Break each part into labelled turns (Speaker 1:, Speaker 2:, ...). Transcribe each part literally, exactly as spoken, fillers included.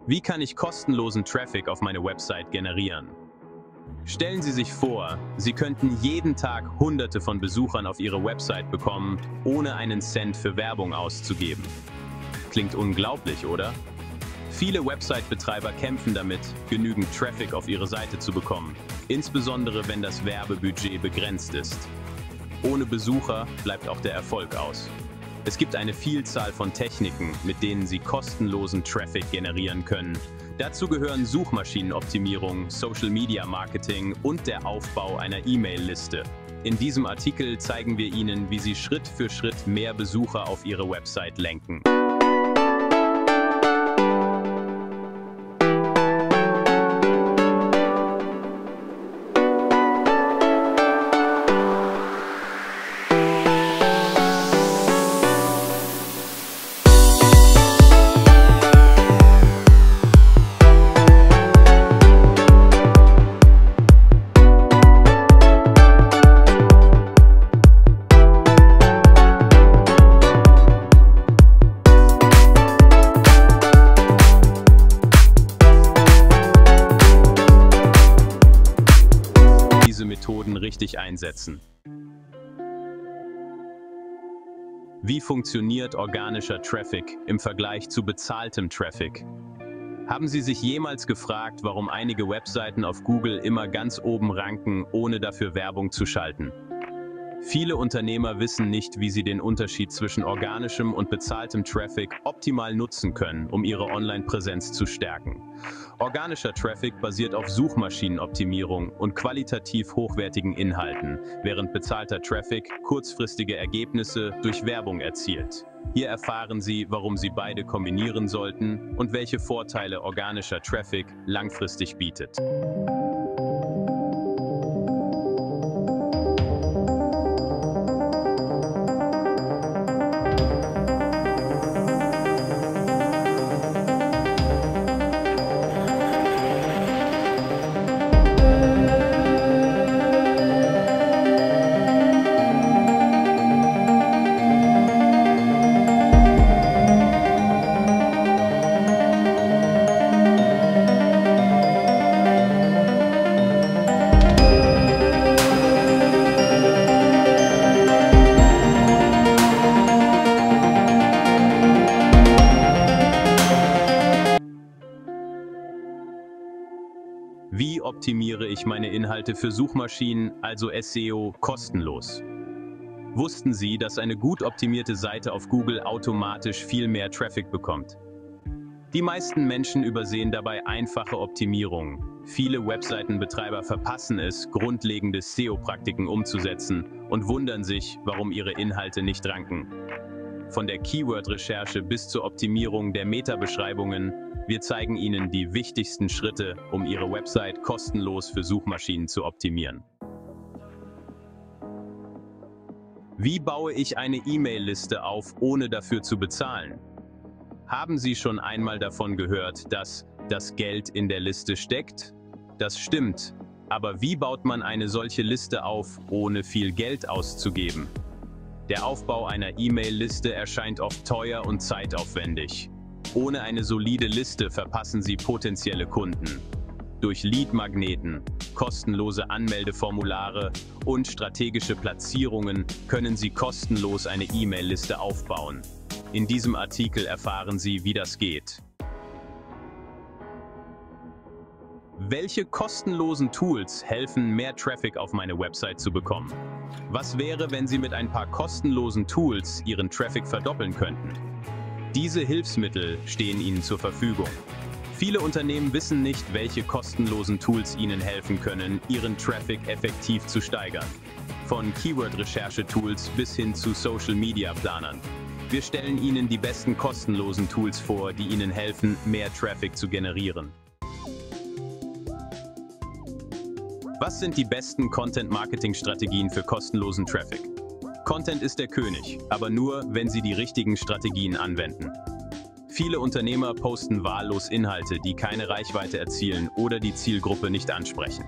Speaker 1: Wie kann ich kostenlosen Traffic auf meine Website generieren? Stellen Sie sich vor, Sie könnten jeden Tag Hunderte von Besuchern auf Ihre Website bekommen, ohne einen Cent für Werbung auszugeben. Klingt unglaublich, oder? Viele Website-Betreiber kämpfen damit, genügend Traffic auf ihre Seite zu bekommen, insbesondere wenn das Werbebudget begrenzt ist. Ohne Besucher bleibt auch der Erfolg aus. Es gibt eine Vielzahl von Techniken, mit denen Sie kostenlosen Traffic generieren können. Dazu gehören Suchmaschinenoptimierung, Social-Media-Marketing und der Aufbau einer E-Mail-Liste. In diesem Artikel zeigen wir Ihnen, wie Sie Schritt für Schritt mehr Besucher auf Ihre Website lenken. Diese Methoden richtig einsetzen. Wie funktioniert organischer Traffic im Vergleich zu bezahltem Traffic? Haben Sie sich jemals gefragt, warum einige Webseiten auf Google immer ganz oben ranken, ohne dafür Werbung zu schalten? Viele Unternehmer wissen nicht, wie sie den Unterschied zwischen organischem und bezahltem Traffic optimal nutzen können, um ihre Online-Präsenz zu stärken. Organischer Traffic basiert auf Suchmaschinenoptimierung und qualitativ hochwertigen Inhalten, während bezahlter Traffic kurzfristige Ergebnisse durch Werbung erzielt. Hier erfahren Sie, warum Sie beide kombinieren sollten und welche Vorteile organischer Traffic langfristig bietet. Wie optimiere ich meine Inhalte für Suchmaschinen, also S E O, kostenlos? Wussten Sie, dass eine gut optimierte Seite auf Google automatisch viel mehr Traffic bekommt? Die meisten Menschen übersehen dabei einfache Optimierungen. Viele Webseitenbetreiber verpassen es, grundlegende S E O-Praktiken umzusetzen und wundern sich, warum ihre Inhalte nicht ranken. Von der Keyword-Recherche bis zur Optimierung der Meta-Beschreibungen, wir zeigen Ihnen die wichtigsten Schritte, um Ihre Website kostenlos für Suchmaschinen zu optimieren. Wie baue ich eine E-Mail-Liste auf, ohne dafür zu bezahlen? Haben Sie schon einmal davon gehört, dass das Geld in der Liste steckt? Das stimmt. Aber wie baut man eine solche Liste auf, ohne viel Geld auszugeben? Der Aufbau einer E-Mail-Liste erscheint oft teuer und zeitaufwendig. Ohne eine solide Liste verpassen Sie potenzielle Kunden. Durch Lead-Magneten, kostenlose Anmeldeformulare und strategische Platzierungen können Sie kostenlos eine E-Mail-Liste aufbauen. In diesem Artikel erfahren Sie, wie das geht. Welche kostenlosen Tools helfen, mehr Traffic auf meine Website zu bekommen? Was wäre, wenn Sie mit ein paar kostenlosen Tools Ihren Traffic verdoppeln könnten? Diese Hilfsmittel stehen Ihnen zur Verfügung. Viele Unternehmen wissen nicht, welche kostenlosen Tools ihnen helfen können, ihren Traffic effektiv zu steigern. Von Keyword-Recherche-Tools bis hin zu Social-Media-Planern. Wir stellen Ihnen die besten kostenlosen Tools vor, die Ihnen helfen, mehr Traffic zu generieren. Was sind die besten Content-Marketing-Strategien für kostenlosen Traffic? Content ist der König, aber nur, wenn Sie die richtigen Strategien anwenden. Viele Unternehmer posten wahllos Inhalte, die keine Reichweite erzielen oder die Zielgruppe nicht ansprechen.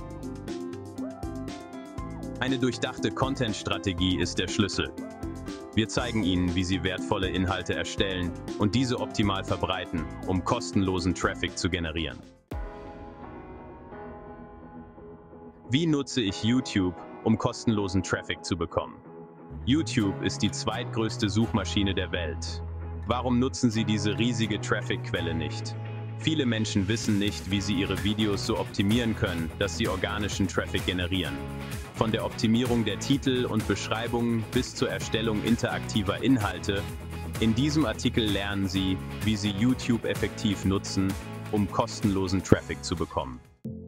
Speaker 1: Eine durchdachte Content-Strategie ist der Schlüssel. Wir zeigen Ihnen, wie Sie wertvolle Inhalte erstellen und diese optimal verbreiten, um kostenlosen Traffic zu generieren. Wie nutze ich YouTube, um kostenlosen Traffic zu bekommen? YouTube ist die zweitgrößte Suchmaschine der Welt. Warum nutzen Sie diese riesige Traffic-Quelle nicht? Viele Menschen wissen nicht, wie sie ihre Videos so optimieren können, dass sie organischen Traffic generieren. Von der Optimierung der Titel und Beschreibungen bis zur Erstellung interaktiver Inhalte. In diesem Artikel lernen Sie, wie Sie YouTube effektiv nutzen, um kostenlosen Traffic zu bekommen.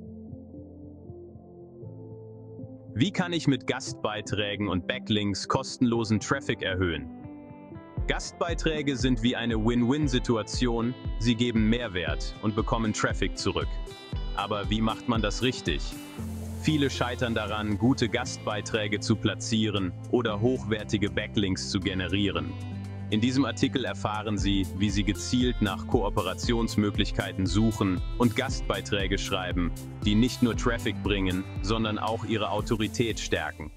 Speaker 1: Wie kann ich mit Gastbeiträgen und Backlinks kostenlosen Traffic erhöhen? Gastbeiträge sind wie eine Win-Win-Situation, sie geben Mehrwert und bekommen Traffic zurück. Aber wie macht man das richtig? Viele scheitern daran, gute Gastbeiträge zu platzieren oder hochwertige Backlinks zu generieren. In diesem Artikel erfahren Sie, wie Sie gezielt nach Kooperationsmöglichkeiten suchen und Gastbeiträge schreiben, die nicht nur Traffic bringen, sondern auch Ihre Autorität stärken.